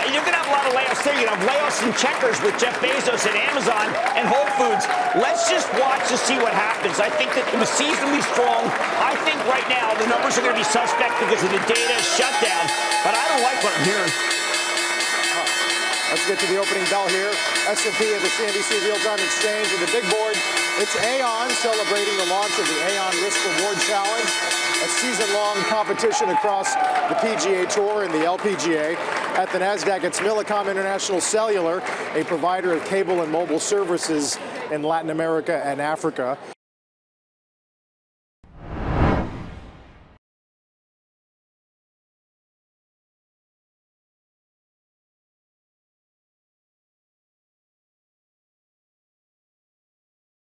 you're going to have a lot of layoffs there. You're going to have layoffs and checkers with Jeff Bezos and Amazon and Whole Foods. Let's just watch to see what happens. I think that it was seasonally strong. I think right now the numbers are going to be suspect because of the data shutdown, but I don't like what I'm hearing. Let's get to the opening bell here. S&P at the CNBC Real-Time Exchange with the big board. It's Aon celebrating the launch of the Aon Risk Reward Challenge, a season-long competition across the PGA Tour and the LPGA. At the Nasdaq, it's Millicom International Cellular, a provider of cable and mobile services in Latin America and Africa.